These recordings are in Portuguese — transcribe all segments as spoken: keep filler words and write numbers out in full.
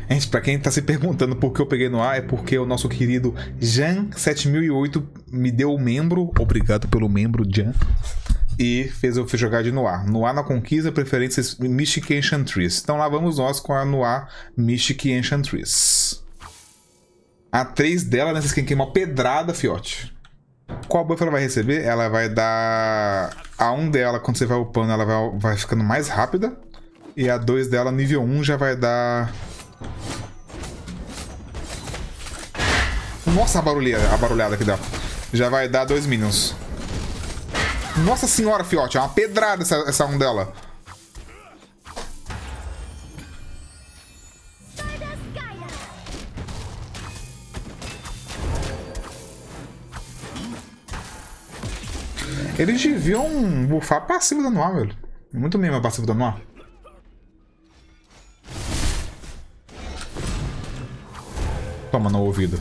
Gente, pra quem tá se perguntando por que eu peguei no ar, é porque o nosso querido Jan sete mil e oito me deu o membro. Obrigado pelo membro, Jan. E fez eu jogar de Noir. Noir na Conquista, preferências Mystic Enchantress. Então lá vamos nós com a Noir Mystic Enchantress. A três dela nessa skin aqui é uma pedrada, fiote. Qual buff ela vai receber? Ela vai dar... A um dela, quando você vai upando, ela vai, vai ficando mais rápida. E a dois dela, nível um, já vai dar... Nossa, a barulhada, a barulhada que dá. Já vai dar dois minions. Nossa senhora, fiote. É uma pedrada essa, essa um dela. Eles deviam bufar passivo da Noir, velho. Muito mesmo a passivo da Noir. Toma no ouvido.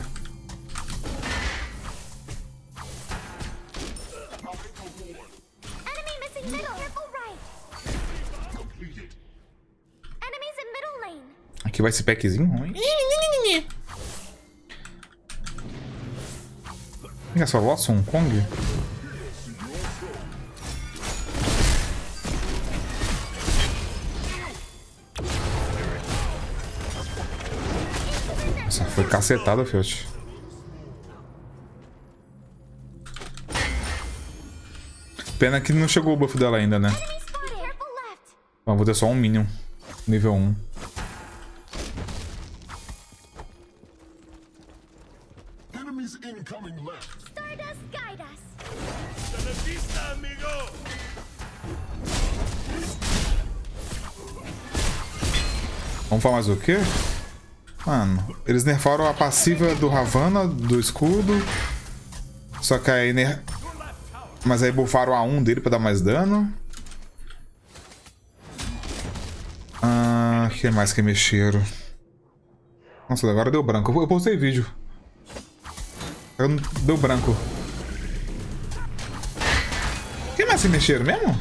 Aqui vai esse packzinho. Olha só, Lost Hong Kong. Nossa, foi cacetada, fiote. Pena que não chegou o buff dela ainda, né? Mas vou ter só um minion. Nível um. Vamos falar mais o quê? Mano, eles nerfaram a passiva do Ravana, do escudo. Só que aí... Ner... Mas aí buffaram a um dele pra dar mais dano. Ah, que mais que mexeram? Nossa, agora deu branco. Eu postei vídeo. Deu branco. O que mais se mexeram mesmo?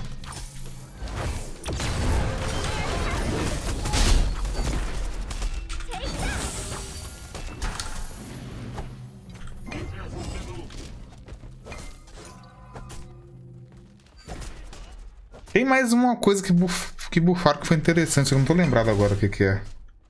Tem mais uma coisa que, buf que bufaram que foi interessante, eu não tô lembrado agora o que que é.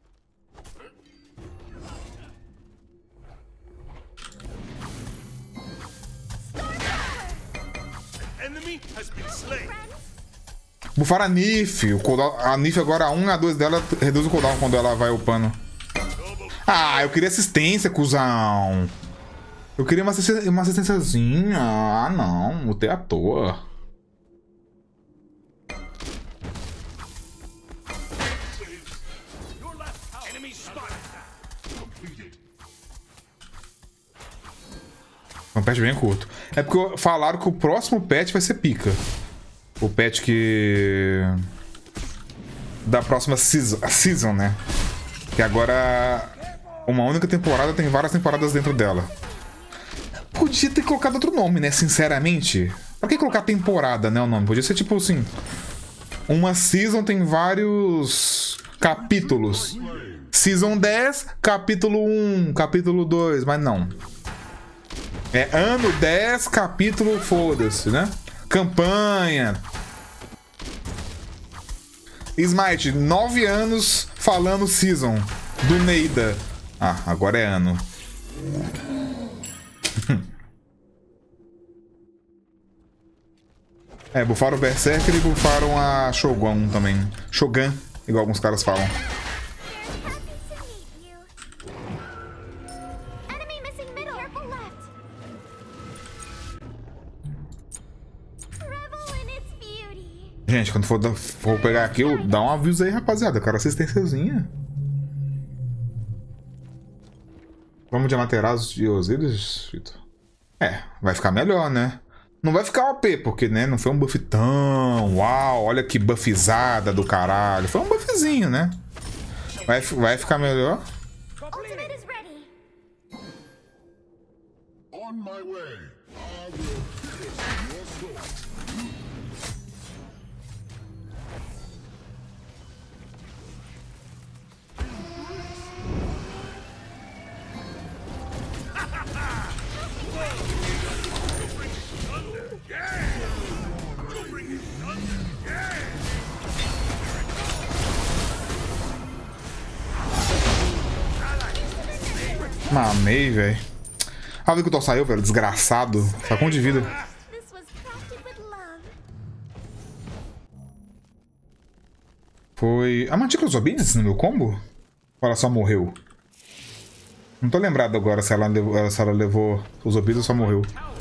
Bufaram a Nif, o cooldown, a Nif agora a um, a dois dela reduz o cooldown quando ela vai upando. Ah, eu queria assistência, cuzão. Eu queria uma, assistência, uma assistênciazinha. Ah, não, lutei à toa. É um patch bem curto. É porque falaram que o próximo patch vai ser pica. O patch que... Da próxima season, season, né? Que agora... Uma única temporada tem várias temporadas dentro dela. Podia ter colocado outro nome, né? Sinceramente. Pra que colocar temporada, né? O nome? Podia ser tipo assim... Uma season tem vários... capítulos. Season dez, capítulo um, capítulo dois, mas não. É ano dez, capítulo foda-se, né? Campanha. Smite, nove anos falando season do Neida. Ah, agora é ano. É, bufaram o Berserker e bufaram a Shogun também. Shogun, igual alguns caras falam. Gente, quando for, for pegar aqui, dá um aviso aí, rapaziada. Eu quero assistênciazinha. Vamos de Amaterasu e Osiris, Vitor? É, vai ficar melhor, né? Não vai ficar O P, porque, né, não foi um buff tão... Uau, olha que buffizada do caralho. Foi um buffzinho, né? Vai, vai ficar melhor. Mamei, velho. Ah, viu que o Thor saiu, velho? Desgraçado. Tá com um de vida. Foi... A Mantícora usou Beats no meu combo? Ou ela só morreu? Não tô lembrado agora se ela levou, se ela levou os Beats ou só morreu.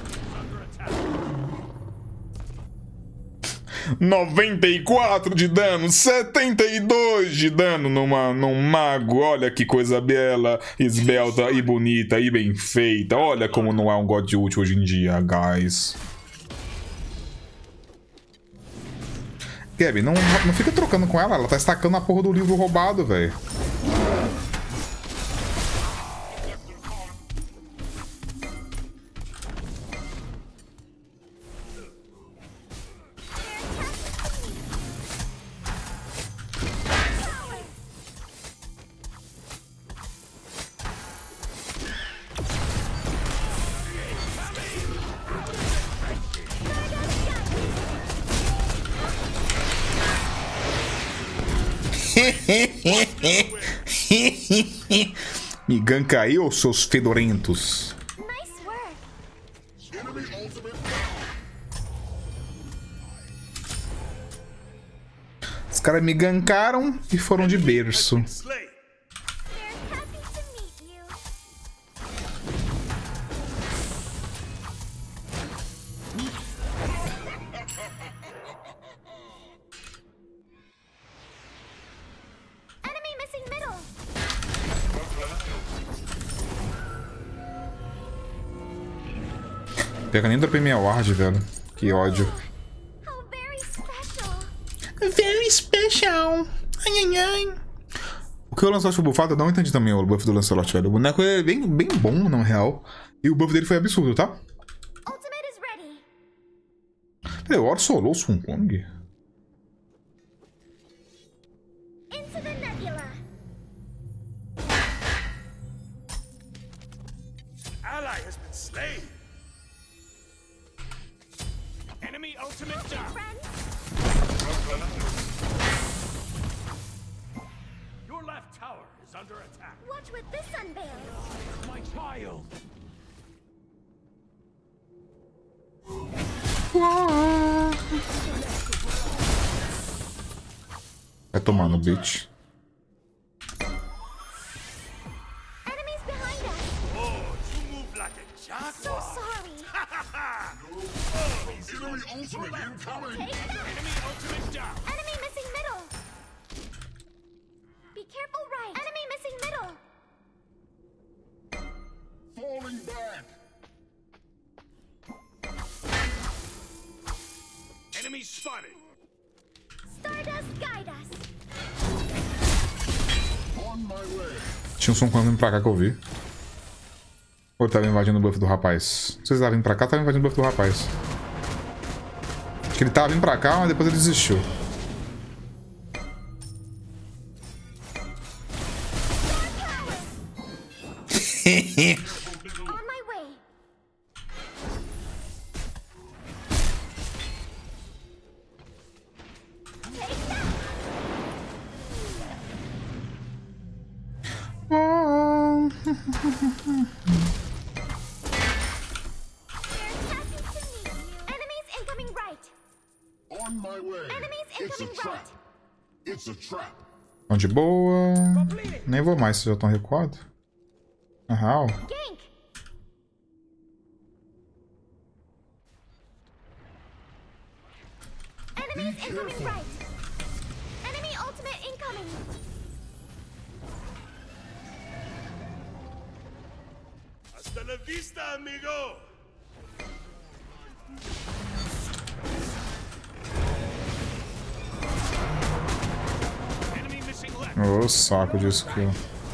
noventa e quatro de dano, setenta e dois de dano numa, num mago. Olha que coisa bela, esbelta e bonita e bem feita. Olha como não é um God ult hoje em dia, guys. Gabi, não, não fica trocando com ela, ela tá estacando a porra do livro roubado, velho. Me ganka aí, ô seus fedorentos. Os caras me gankaram e foram de berço. Pega, nem dropei minha ward, velho. Que ódio. Very special. Ai, ai, ai. O que o Lancelot foi buffado, eu não entendi também o buff do Lancelot, velho. O boneco é bem, bem bom, na real. E o buff dele foi absurdo, tá? Peraí, o Oro solou o Sun Kong? Watch with this unveil. My child. Vai tomar no bitch. Enemies behind us. Oh, you move like a jaguar. So sorry. Enemy ultimate incoming. Enemy ultimate down. Enemy missing middle. Be careful, right. Enemy missing middle. Falling back. Enemy spotted. Stardust guide us. On my way. Tinha um Sun Kong vindo pra cá que eu vi. Ou ele tava invadindo o buff do rapaz? Não sei se ele tava vindo pra cá ou tava invadindo o buff do rapaz. Acho que ele tava vindo pra cá, mas depois ele desistiu. On my way. Take that. Enemies incoming right. On my way. Enemies It's a incoming trap. right. It's a trap. Tão de boa. Nem vou mais, vocês já estão recuados. Na real. Gank. Enemies incoming right. Enemy ultimate incoming. Hasta la vista, amigo. Enemy missing left. Ô, saco de skill.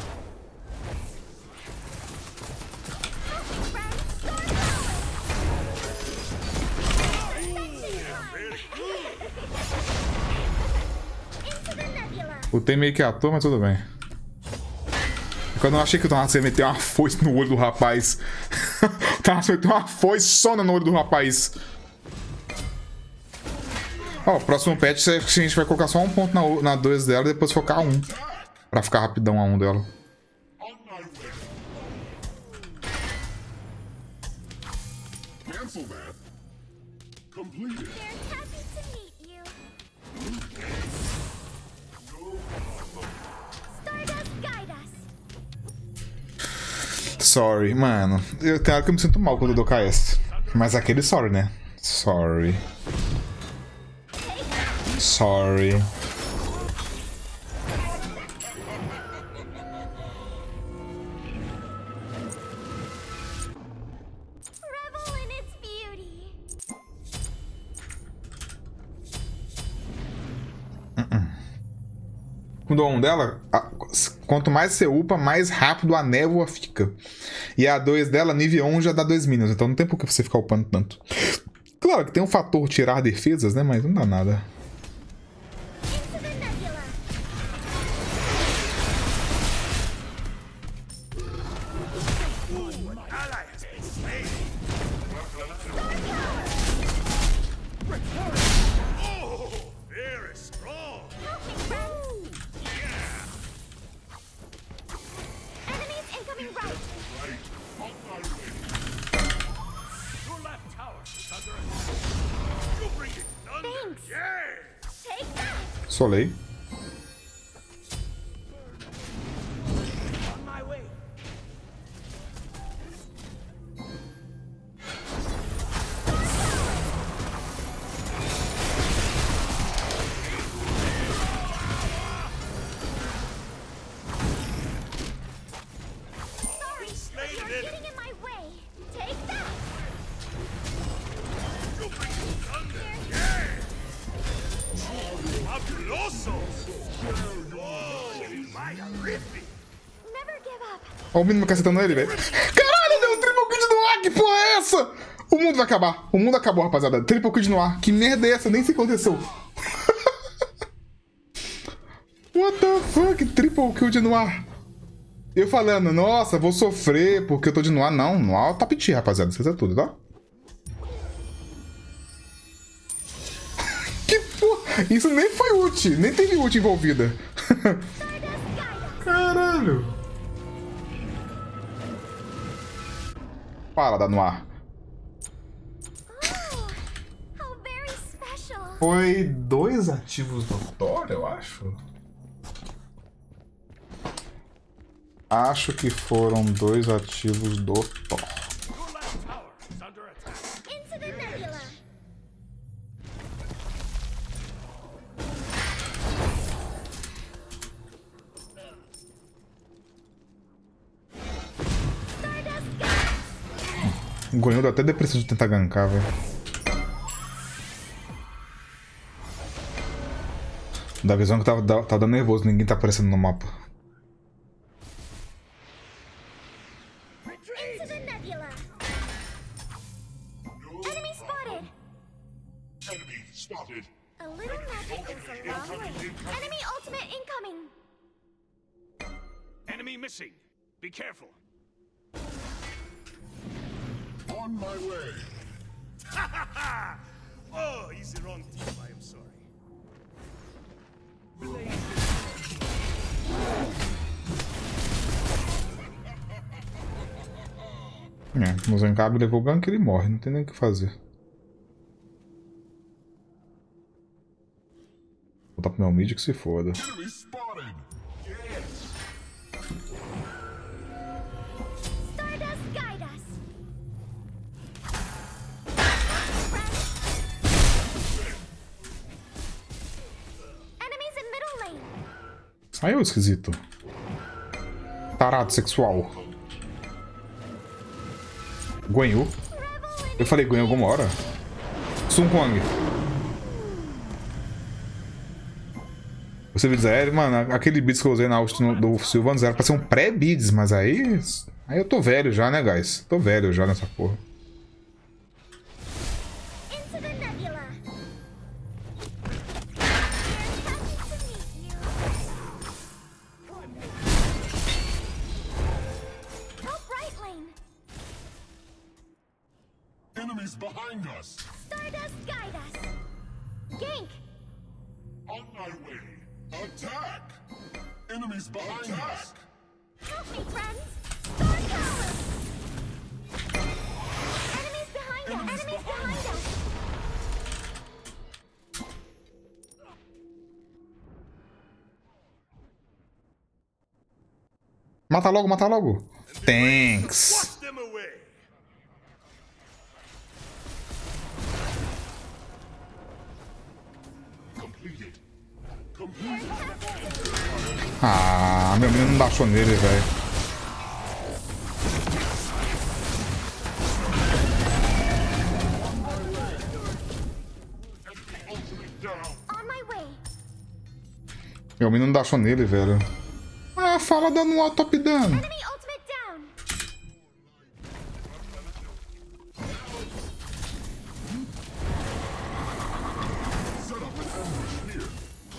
Botei meio que à toa, mas tudo bem. Quando eu achei que o Thanatos ia meter uma foice no olho do rapaz. O Thanatos meteu uma foice sona no olho do rapaz. Ó, o próximo patch a gente vai colocar só um ponto na dois dela e depois focar um. Pra ficar rapidão a um dela. Cancel that. Completed. They're happy to meet you. Stardust, guide us. Sorry, mano. Eu tenho hora que eu me sinto mal quando eu dou K S. Mas aquele sorry, né? Sorry. Sorry. Revel in its beauty. O dom dela, a- quanto mais você upa, mais rápido a névoa fica. E a dois dela, nível um, já dá dois minions. Então não tem por que você ficar upando tanto. Claro que tem um fator tirar defesas, né? Mas não dá nada. Into the nebula. Ally has been slain. Oh, very strong. Help me, friends. Enemies incoming right. Your left tower is under attack. You bring it thunder. Thanks. Yes. Take that. Solei. On my way. Sorry, Slain you're an enemy. getting in my way. Take that. You bring it thunder. Yes. Fabuloso. Oh, my horrific. Never give up. Olha o menino cacetando ele, velho. Caralho, deu um triple kill no ar. Que porra é essa? O mundo vai acabar. O mundo acabou, rapaziada. Triple kill no ar. Que merda é essa? Nem sei o que aconteceu. What the fuck? Triple kill de Noir. Eu falando, nossa, vou sofrer porque eu tô de Noir. Não, Noir é o top tier, rapaziada. Isso é tudo, tá? Que porra? Isso nem foi ult. Nem teve ult envolvida. Caralho. Fala da Noir. Oh, how very special. Foi dois ativos do Thor, eu acho. Acho que foram dois ativos do Thor. Your left tower is under attack. Into the nebula. Stardust, guide. O Gonil dá até depressão de tentar gankar, velho. Da visão que tava, tava dando nervoso, ninguém tá aparecendo no mapa. Into the nebula. Enemy spotted. Enemy spotted. A little magic goes a long way. Enemy ultimate incoming. Enemy missing. Be careful. On my way. Oh, he's the wrong team. I am sorry. É, o Zancabe levou o gank e ele morre, não tem nem o que fazer. Vou botar pro meu mid que se foda. Enemy spotted. Stardust, guide us. Enemies in middle lane. Saiu esquisito. Tarado sexual. Guanyu. Eu falei Guanyu alguma hora? Sun Kwang. Você vídeos aéreos, mano, aquele beats que eu usei na ult do Sylvanas era pra ser um pré-beats, mas aí. Aí eu tô velho já, né, guys? Tô velho já nessa porra. Into the nebula. Help right lane. Enemies behind us. Stardust, guide us. Gank. On my way. Attack. Enemies behind us. Help me, friends. Star power. Enemies behind us. Enemies Mata logo, mata logo. Thanks. Wash them away. Completed. Completed. Ah, meu menino não baixou nele, velho. Ultimate down. On my way. Meu menino não baixou nele, velho. Ah, fala dando um top dano. Enemy ultimate down. Set up an ambush here.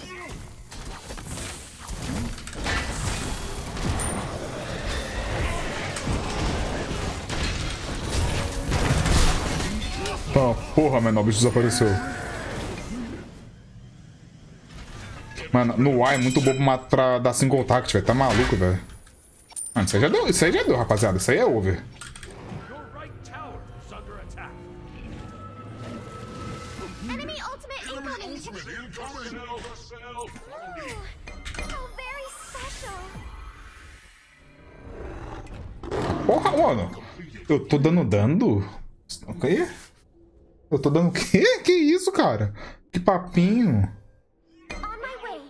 Ah, porra, menor, o bicho desapareceu. Mano, no A é muito bobo ma- pra dar single target, velho. Tá maluco, velho. Mano, isso aí já deu, isso aí já deu, rapaziada. Isso aí é over. Your right tower is under attack. Enemy ultimate incoming. Ultimate incoming. Sell, sell. Ooh, so very special. Porra, mano. Eu tô dando dano? O quê? Eu tô dando o quê? Que isso, cara? Que papinho. On my way.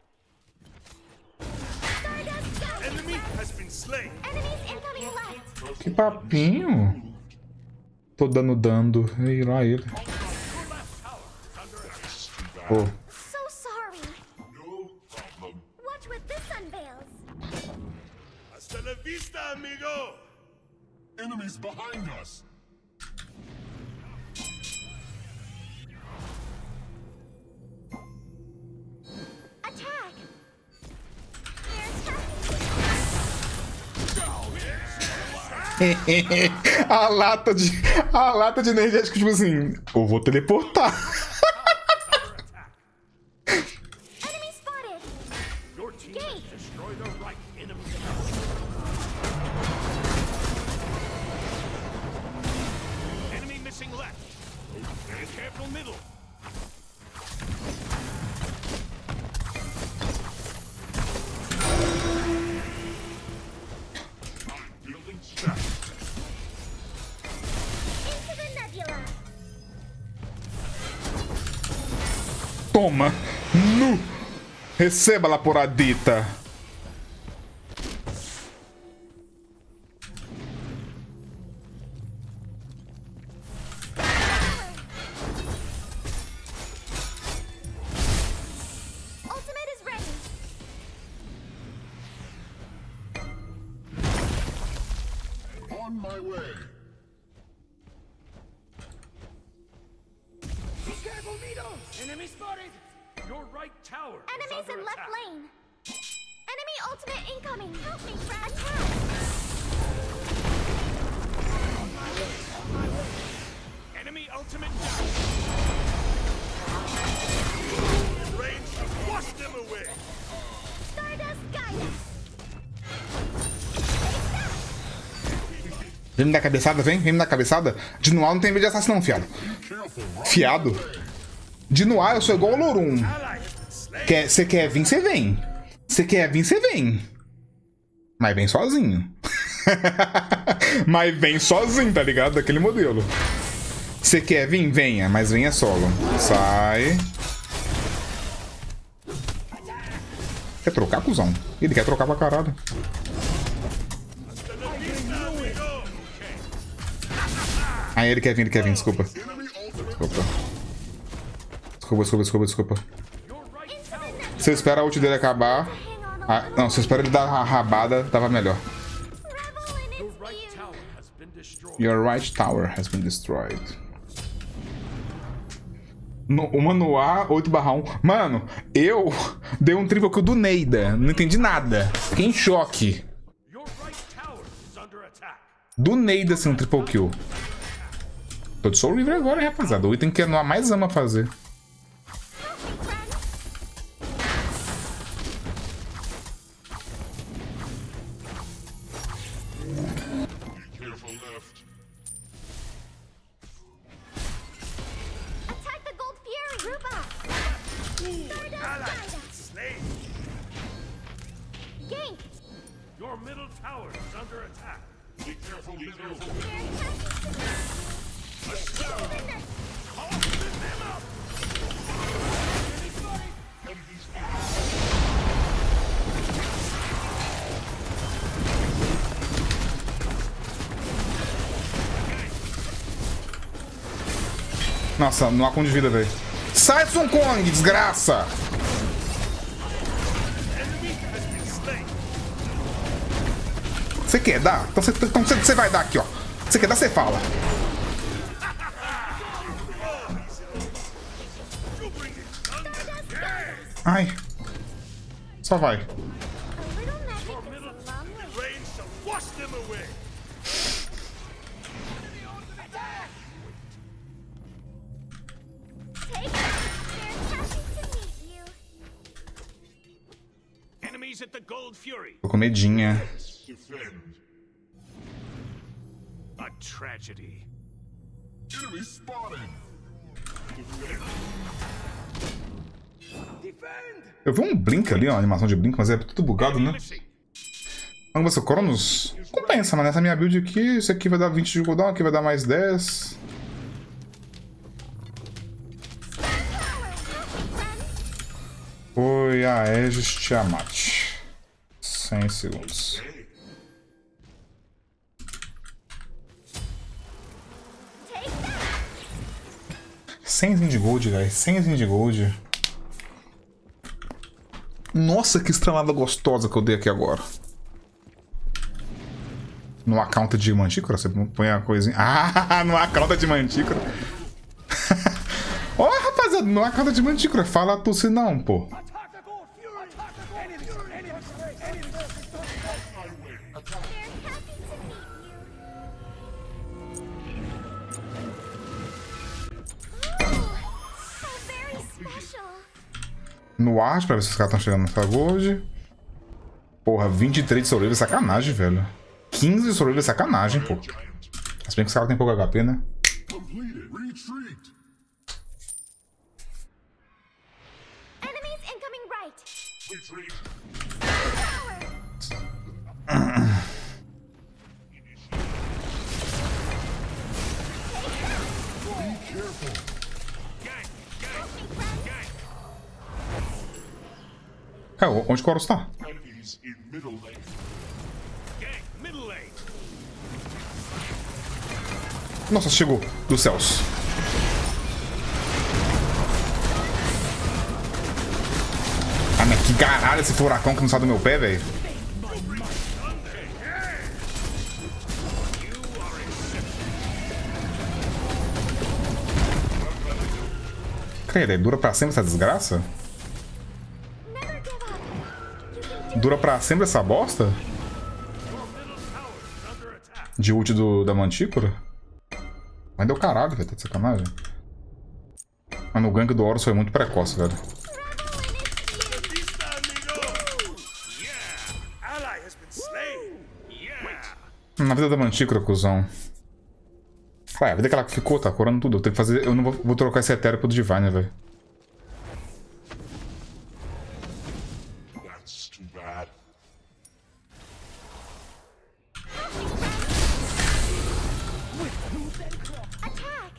Stardust down. Enemy has been slain. Enemies incoming left. Que papinho. Tô dando dano. Ei, lá ele. Your left tower is under attack. Pô. So sorry. No problem. Watch what this unveils. Hasta la vista, amigo. Enemies behind us. Attack. They're attacking. A lata de. A lata de energético, tipo assim. Eu vou teleportar. Enemy spotted. Your team has Gate. destroyed the right enemy. Enemy missing left. And careful middle. Building stack. Into the nebula. Toma. Nu. Receba lá poradita. Ultimate is ready. On my way. Enemy spotted. Your right tower is Enemies under in left attack. lane. Enemy ultimate incoming. Help me, friend. Attack. Enemy ultimate down. Range to wash them away. Stardust guide us. Vem me dar cabeçada, vem, vem me dar cabeçada. De Noir não tem medo de assassino, não, fiado. Careful. Right Fiado. De Noir eu sou igual o Lorum. Ally has been slain. Quer, você quer vir, você vem. Você quer vir, você vem. Mas vem sozinho. Mas vem sozinho, tá ligado? Daquele modelo. Você quer vir? Venha, mas venha solo. Sai. Quer trocar, cuzão? Ele quer trocar pra caralho. Ah, ele quer vir, ele quer vir, desculpa. Desculpa. Desculpa, desculpa, desculpa, desculpa. Você espera a ult dele acabar. Ah, não, você espera ele dar a rabada, tava melhor. Revel in its Right view. tower has been destroyed. Your right tower has been destroyed. No, uma no A, oito barra um. Mano, eu dei um triple kill do Neida. Não entendi nada. Fiquei em choque. Your right tower is under attack. Do Neida, assim, um triple kill. Tô de Soul River agora, hein, rapaziada. O item que a Noah mais ama fazer. Help me, friend. Be careful left. Attack the Gold Fury. Group up. Stardust Ally guide has been us. slain. Gank. Your Your middle tower is under attack. Be careful, be careful. Enemies Nossa, não há como de vida, velho. Sai, Sun Kong, desgraça! Você quer dar? Então você então você- você vai dar aqui, ó. Você quer dar, você fala. Ai. Só vai. A little magic goes a long way. Rain shall wash them away. Take it. They're happy to meet you. Enemies at the Gold Fury. Tô com medinha. defend. A tragedy. Enemy spotted. Defend. Defend. Eu vi um blink ali, ó, uma animação de blink, mas é tudo bugado, né? Missing. Vamos ver se o Cronos compensa, mas nessa minha build aqui, isso aqui vai dar vinte de cooldown, aqui vai dar mais dez. Foi a Aegis Tiamat. cem segundos. cem de gold, guys. cem de gold. Nossa, que estrelada gostosa que eu dei aqui agora. No account de Mantícora? Você põe a coisinha... Ah, no account de Mantícora. Ó, oh, rapaziada, no account de Mantícora. Fala tu se não, pô. Attack the Gold Fury. Attack the Gold Fury. Enemies, enemies, They're happy to meet you. Ooh, so very special. No arte, pra ver se os caras estão chegando nessa gold. Porra, vinte e três de sobrevivência é sacanagem, velho. quinze de sobrevivência é sacanagem, pô. Se bem que os caras têm pouco H P, né? Completed. Retreat. Enemies incoming right. Retreat. Tower. Be careful. gang, gang, gang. É, onde o Horus tá? Enemies in middle lane. Gang, middle lane. Nossa, chegou dos céus. Ah, mas que caralho esse furacão que não sai do meu pé, velho. Cara, dura pra sempre essa desgraça? Never give up. You can do Dura pra sempre essa bosta? Your middle tower is under attack. De ult do, da Mantícora? Mas deu caralho, velho, tá de sacanagem. Mano, o gank do Horus foi muito precoce, velho. revel in its beauty. Vista, amigo. Yeah. Ally has been slain. Yeah. Na vida da Mantícora, cuzão. Ué, a vida que ela ficou, tá curando tudo. Eu tenho que fazer. Eu não vou, vou trocar esse etéreo pro Divine, velho. That's too bad. Attack.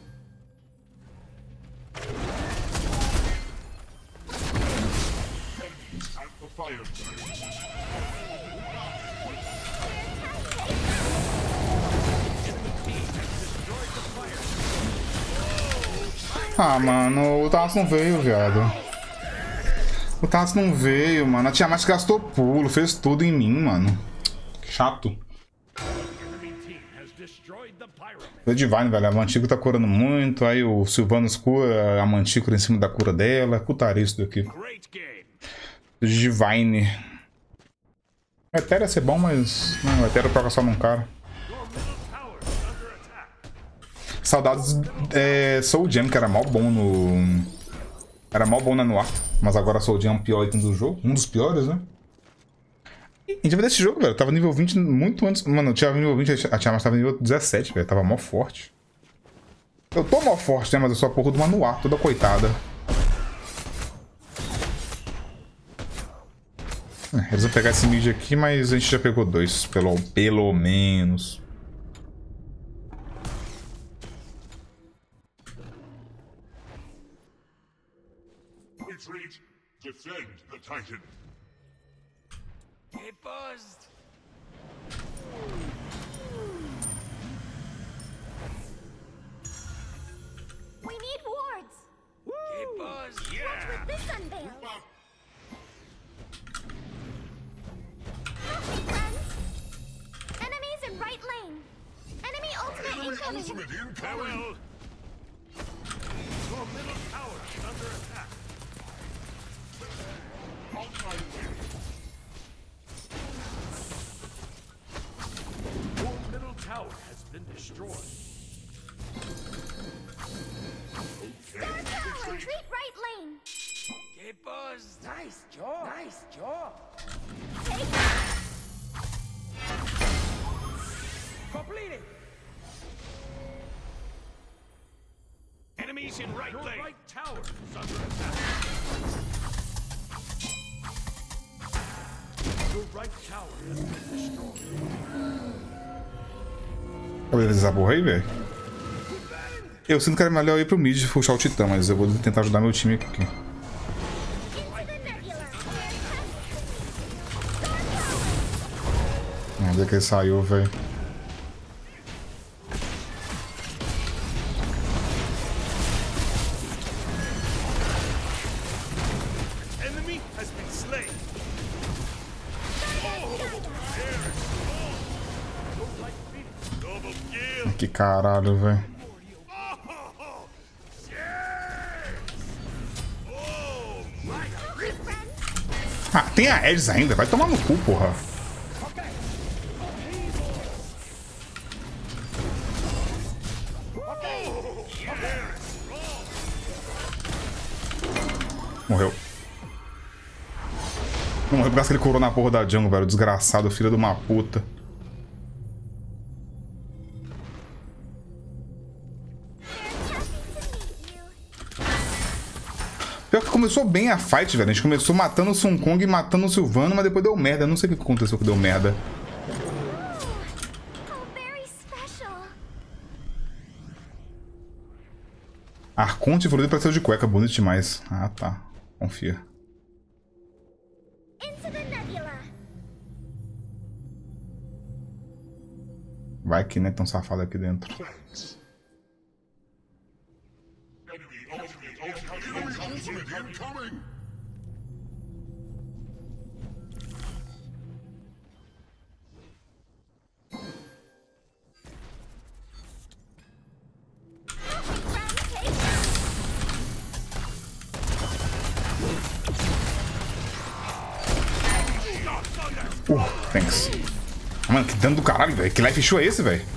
Enemies at the fire turret. Ah, mano, o Thanatos não veio, viado. O Thanatos não veio, mano. A Tiamat gastou pulo, fez tudo em mim, mano. Chato. Enemy team has destroyed the pyramid. O Divine, velho. A Mantícora tá curando muito. Aí o Sylvanas cura a Mantícora em cima da cura dela. Putaria isso daqui. Great game. Divine. O Ethereum ia ser bom, mas. Não, o Ethereum toca só num cara. Your middle tower is under attack. Saudades é, Soul Gem, que era mó bom no. Era mó bom na Noir. Mas agora Soul Gem é um pior item do jogo. Um dos piores, né? E a gente vai desse jogo, velho. Tava nível vinte muito antes. Mano, eu tinha nível vinte, a Tiamat tava nível dezessete, velho. Tava mó forte. Eu tô mó forte, né? Mas eu sou a porra do Manuar, toda coitada. É, eles vão pegar esse mid aqui, mas a gente já pegou dois, pelo, pelo menos. Retreat. Defend the Titan. Get buzzed. We need wards. Get buzzed. Watch Yeah. with this unveil. Up. Help me, friends. Enemies in right lane. Enemy ultimate incoming. Ultimate incoming. Farewell. Your middle tower is under attack. On my way. Your middle tower has been destroyed. Star power. Retreat right lane. Get buzzed. Nice job. Nice job. Take that. Completed. Enemies in right Your lane. Your right tower is under attack. Your right tower has been destroyed. Beleza, essa porra aí, velho. Eu sinto que era melhor ir pro mid e puxar o Titã, mas eu vou tentar ajudar meu time aqui. Into the nebula. Onde é que ele saiu, velho? Enemy has been slain. Double kill. Que caralho, velho. Oh, yes. Oh, my Help me, friends. Ah, tem a Aegis ainda. Vai tomar no cu, porra. Morreu. Não morreu por causa que ele curou na porra da jungle, velho. Desgraçado, filho de uma puta. Pior que começou bem a fight, velho. A gente começou matando o Sun Kong e matando o Sylvano, mas depois deu merda. Eu não sei o que aconteceu que deu merda. Oh, very special. Arconte evoluído pra ser de cueca. Bonito demais. Ah, tá. Confia. Into the nebula. Vai que, né? Tão safado aqui dentro. Thanks. Enemy ultimate incoming. Ultimate incoming. Uh, thanks. Mano, que dano do caralho, velho. Que life show é esse, velho?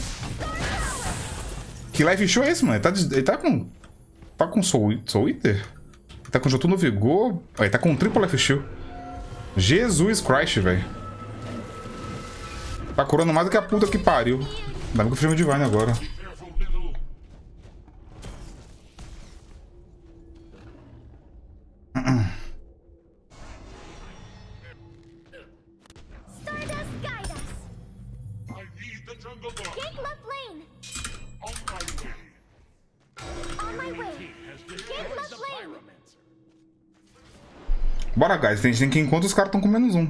Que life show é esse, mano? Ele tá, de- ele tá com... Tá com Soul, Soul Eater? Ele tá com Jotun no Vigor. Ó, ele tá com triple life shield. Jesus Christ, velho. Tá curando mais do que a puta que pariu. Ainda bem que eu fiz meu Divine agora. Careful, middle. Stardust guide us. I need the jungle book. Gate left lane. On my way. On my way. has Gate destroyed left the lane. Pyromancer. Bora, guys. Tem gente que encontra os caras estão com menos um. We're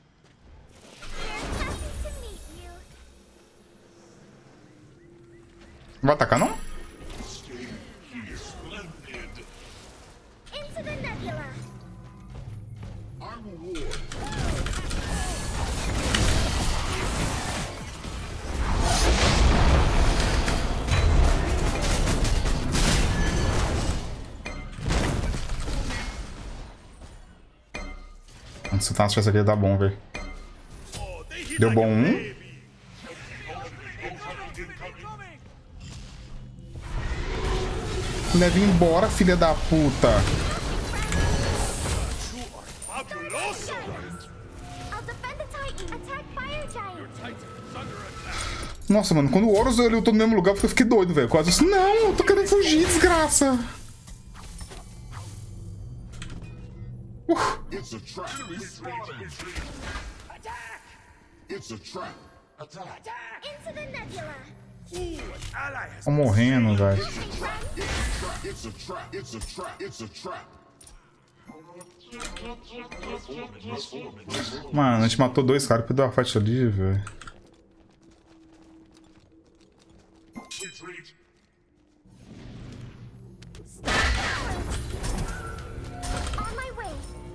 happy to meet you. Vai atacar, não? Stay here. Splendid. Into the nebula. I'm a ward. Antes de você tá nas festas aqui, dá bom, velho. Oh, they hit Deu like bom a um. baby. Leve embora, filha da puta. Fabuloso. I'll defend the Titan. Attack Fire Giant. Titan is under attack. Nossa, mano, quando o Horus eu lutou no mesmo lugar, eu fiquei doido, velho. Quase assim, não, eu tô querendo fugir, desgraça. Uh, It's a trap. Enemy spotted. Attack! It's a trap. Attack. Attack! Into the nebula. Ooh, an ally has Tô morrendo, velho. It's a trap. It's a trap. It's a trap. Mano, a gente matou dois caras pra dar uma fight ali, velho. Retreat. On my way.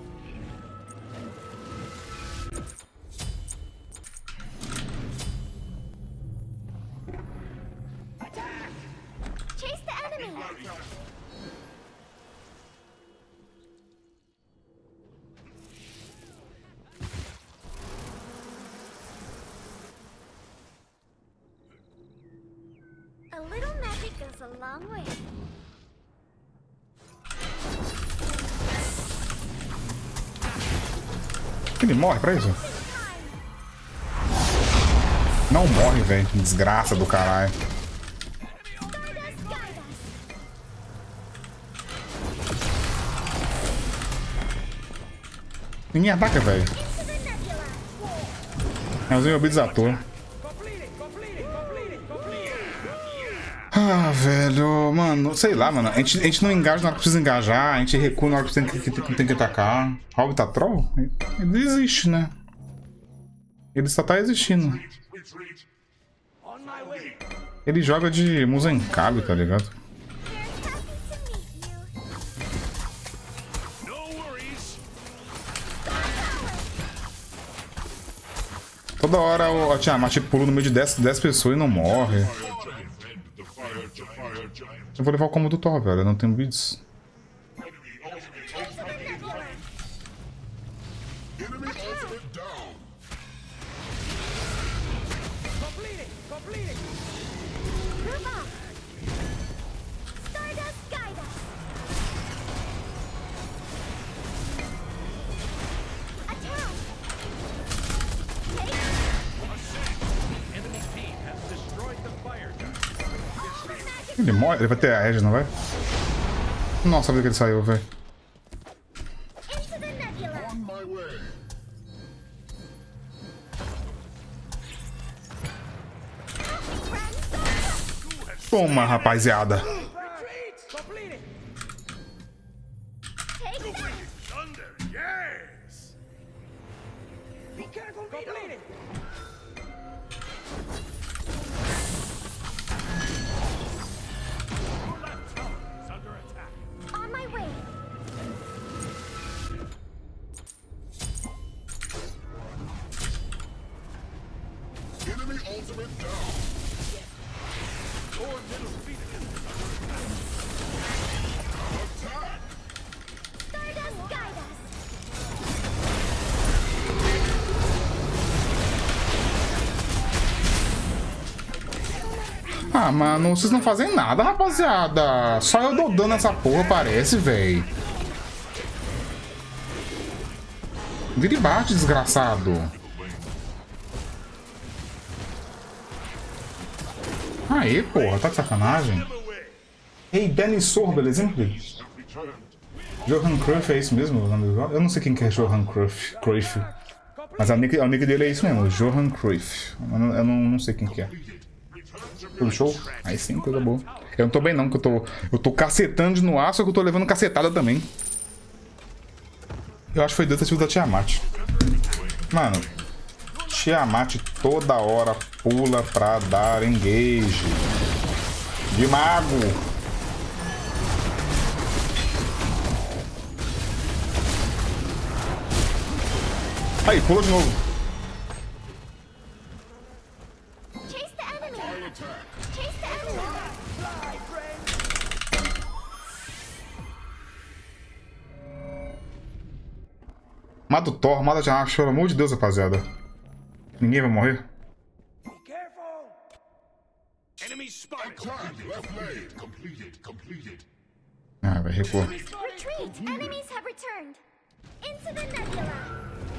attack! Chase the enemy. A little magic goes a long way. Ele morre pra isso? Não morre, velho. Que desgraça do caralho. Stardust guide us. Ninguém ataca, velho. Into the nebula. É os mobilizator. Completed! Completed! Completed! Completed! Ah, velho, mano, sei lá, mano. A gente, a gente não engaja na hora que precisa engajar, a gente recua na hora que tem que, que, tem que atacar. Hobbit tá troll? Ele existe, né? Ele só tá existindo. Retreat. On my way! Ele joga de Muzenkabe, tá ligado? We're happy to meet you. No worries! Toda hora o a Tiamat pula no meio de dez, dez pessoas e não morre. Fire giant. End the fire giant. Fire giant. Eu vou levar o combo do Thor, velho. Eu não tenho beats. Enemy ultimate. Into the nebula. Enemy ultimate down. Completed! Completed! Move up. Stardust guide us. Attack. Take Enemy team has destroyed the fire giant. all the magic. Ele morre? Ele vai ter a Edge, não vai? Nossa, a vida que ele saiu, velho. Into the nebula. On my way. Friends, Toma, rapaziada. Retreat! Completed! take that. Thunder! Yes! Be careful, completed! Your left tower is under attack. On my way. Enemy ultimate down. Your middle Phoenix is under attack. Attack. Stardust guide us. Ah, mano, vocês não fazem nada, rapaziada. Só eu dou dano nessa porra, parece, véi. Vira e bate, desgraçado. Aê, porra, tá de sacanagem. Ei, Benny Sor, beleza, hein, Felipe? Returned. Johan Cruyff é isso mesmo? Eu não sei quem que é Johan Cruyff. Cruyff. Mas a nick, a nick dele é isso mesmo, Johan Cruyff. Eu não, eu não, não sei quem que é. Tudo show? Aí sim, coisa boa. Eu não tô bem não, que eu tô, eu tô cacetando no ar, só que eu tô levando cacetada também. Eu acho que foi tentativa da Tiamat. Mano, Tiamat toda hora pula pra dar engage. De mago. Aí, pula de novo. Chase the enemy. Chase the enemy. Mata o Thor, mata a Tiamat, pelo amor de Deus, rapaziada. Ninguém vai morrer. Be careful! Enemy spotted! Attack. Left lane. Completed. Completed. Ah, vai recuar. Retreat. Enemies have returned. Into the nebula.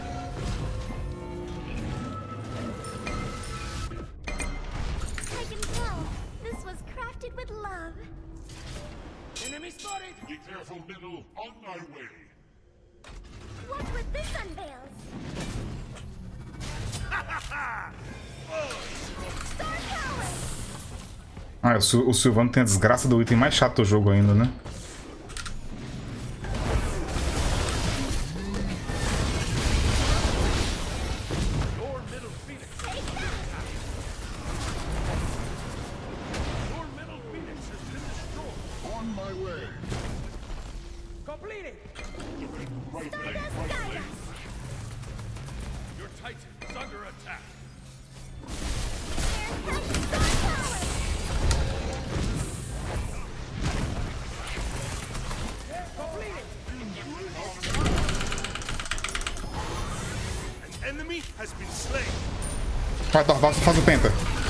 I can tell. This was crafted with love. Enemy spotted! Be careful, middle. On my way. Watch what this unveils. Star Power. Ah, o, Sil o Sylvano tem a desgraça do item mais chato do jogo ainda, né? Your middle phoenix. Your middle phoenix has been destroyed. On my way. Completed. Right lane, Stardust right guide lane. us. Your titan is under attack. There comes Star Power. An enemy has been slain. Vai, Thor, faz, faz o penta.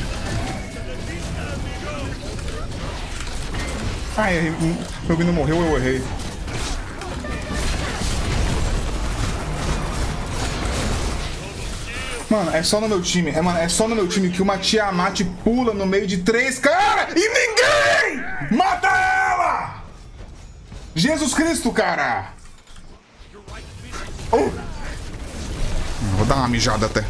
Ah, errei. Meu Bino morreu, eu errei. Mano, é só no meu time. É, mano, é só no meu time que uma Tiamat pula no meio de três caras e ninguém mata ela! Jesus Cristo, cara! Oh. Vou dar uma mijada até.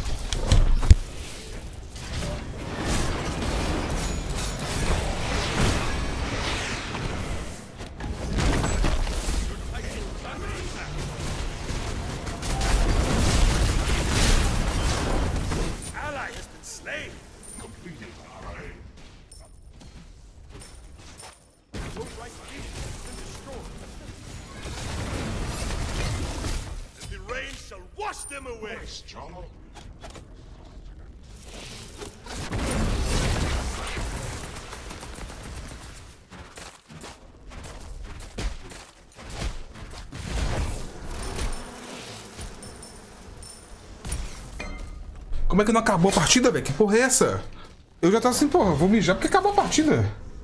Ally has been slain. Completed. Alright. Your right phoenix has been destroyed. And the rain shall wash them away. Nice, Charlo. Como é que não acabou a partida, velho? Que porra é essa? Eu já tava assim, porra, vou mijar porque acabou a partida.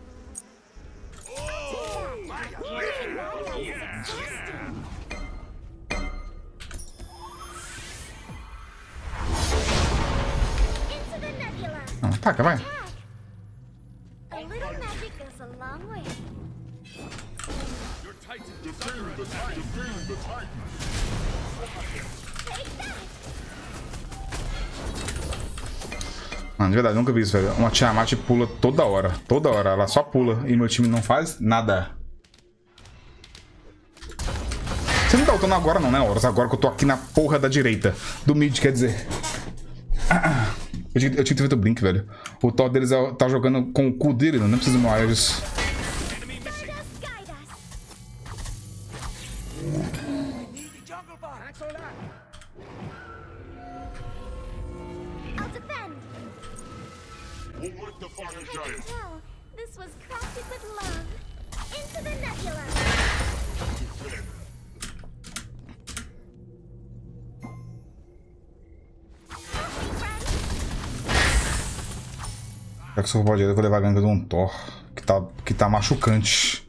Into the nebula. Ah, taca, vai. Attack. A little magic goes a long way. Your titan is under Defend the attack. Titan. Defend the Titan. Take that. Mano, de verdade, nunca vi isso, velho. Uma Tiamat pula toda hora. Toda hora. Ela só pula e meu time não faz nada. Você não tá lutando agora não, né, Horus? Agora que eu tô aqui na porra da direita. Do mid, quer dizer. Eu tinha, eu tinha que ter feito o Blink, velho. O Thor deles é- tá jogando com o cu dele, não precisa do meu Ares. Enemy missing. Stardust guide us. Need the jungle bomb. Cancel that. I'll defend. We'll work the fire I can giant. tell this was crafted with love. Into the nebula. Defend. Já que sou bode, eu vou levar a ganga de um Thor. Que tá, que tá machucante.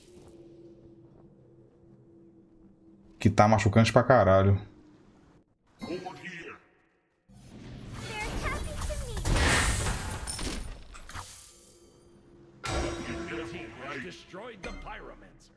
Que tá machucante pra caralho. Over here. They're happy to meet you. Right. Destroyed the pyromancer.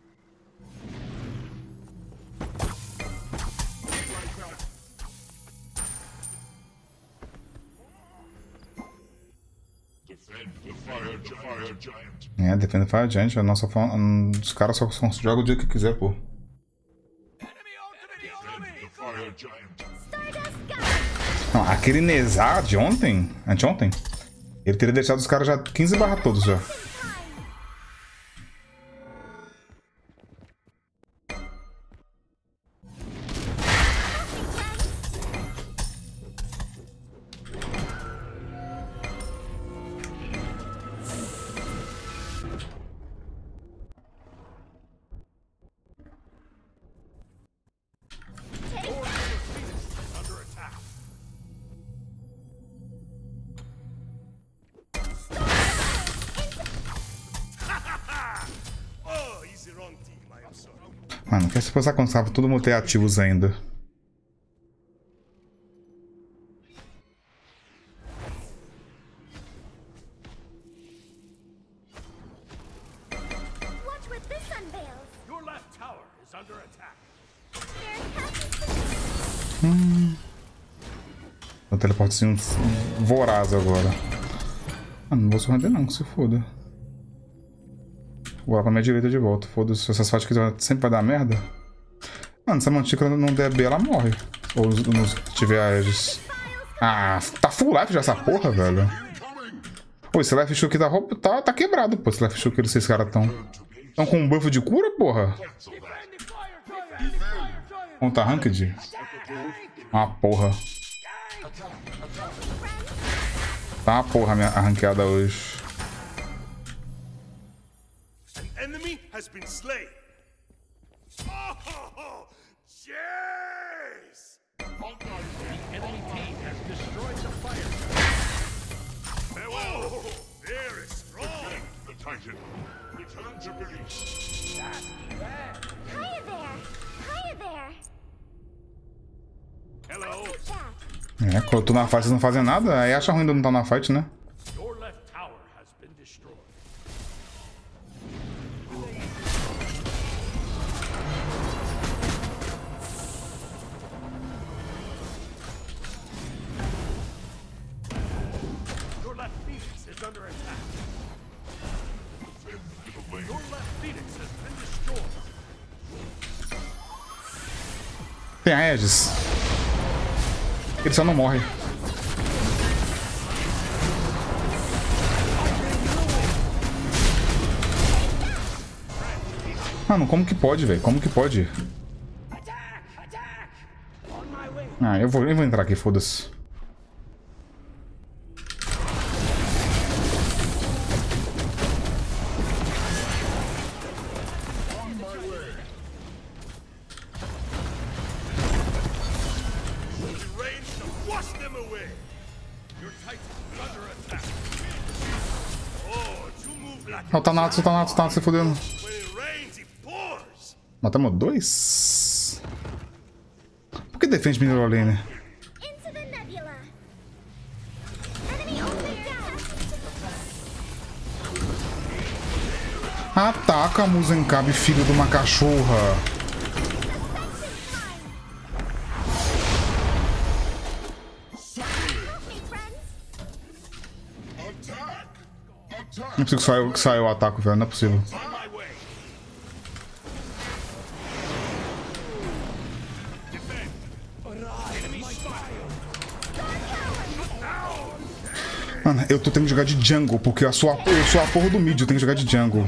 Defend the fire, the fire giant. É, defenda Fire Giant. A nossa fa- hum, os caras só, só jogam o dia que quiser, pô. Enemy ultimate on me. The fire giant. Stardust guide. Não, aquele Nezar de ontem, anteontem, ele teria deixado os caras já quinze barra todos já. Under attack. Oh, he's the wrong team. I am sorry. Mano, quer se passar quando estava todo mundo ter ativos ainda. Watch what this unveils. Your left tower is under attack. They're happy to meet Hum. O teleportezinho voraz agora. Ah, não vou se render não, que se foda. Vou lá pra minha direita de volta. Foda-se, essas fases que sempre vai dar merda. Mano, se a Mantícora não der B, ela morre. Ou nos tiver Aegis. Ah, tá full life já essa porra, velho. Pô, esse life show aqui da roupa tá, tá quebrado, pô. Esse life show que esses caras tão. Tão com um buff de cura, porra. Conta ranked? Uma porra. Tá uma porra a minha arranqueada hoje. An enemy has been slain. Oh, yes! The enemy team has destroyed the fire. Farewell. Very strong. The Titan. Return to base. Hiya there! Hiya there! Hello. Jack, É, quando eu tô na fight vocês não fazem nada, aí acha ruim de não estar na fight, né? Your left tower has been destroyed. Your left Phoenix is under attack. Your left Phoenix has been destroyed. Tem Aegis. Ele só não morre. Mano, como que pode, velho? Como que pode? Ah, eu vou, eu vou entrar aqui, foda-se. Wash them away! Your Titan is under attack. Oh, you move like Ó, tá nato, tá nato, tá nato, se fudendo. when it rains, it pours. Matamos dois? Por que defende Mineral Lane? into the nebula! Enemy ultimate down! Ataca, Muzenkabe, filho de uma cachorra. Help me, friends! Attack. Attack. Não consigo sair, sair o ataque, velho. Não é possível. On my way. Defend. Enemy spy. Mano, eu tô tendo que jogar de jungle, porque eu sou a, eu sou a porra do mid, eu tenho que jogar de jungle.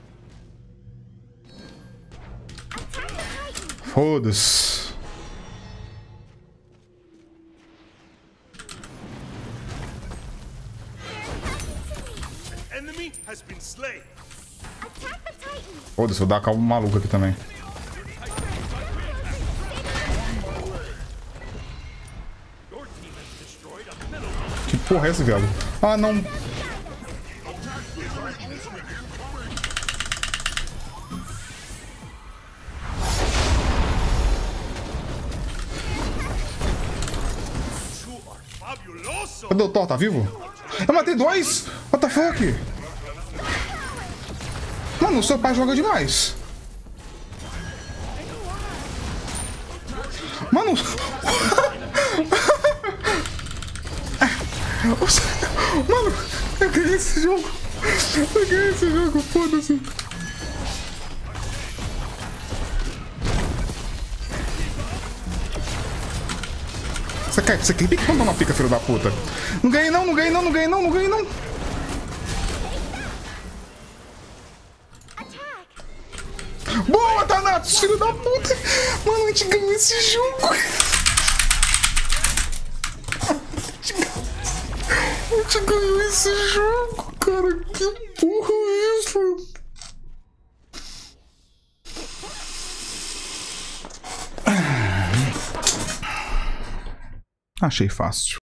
Foda-se. Enemy has been slain. Attack the Titan! Foda-se, vou dar a calma maluca aqui também. Your team has destroyed a middle. Que porra é essa, viado? Ah, não. You are fabuloso. Cadê o Thor? Tá vivo? Eu matei dois! What the fuck? Mano, o seu pai joga demais. Mano... Mano, eu ganhei esse jogo. Eu ganhei esse jogo, foda-se. Você quer, você quer pica? Vamos dar uma pica, filho da puta. Não ganhei não, não ganhei não, não ganhei não, não ganhei não. Attack! Boa, Thanatos, filho da puta. Mano, a gente ganhou esse jogo. A gente ganhou esse jogo, cara. Que porra é isso? Achei fácil.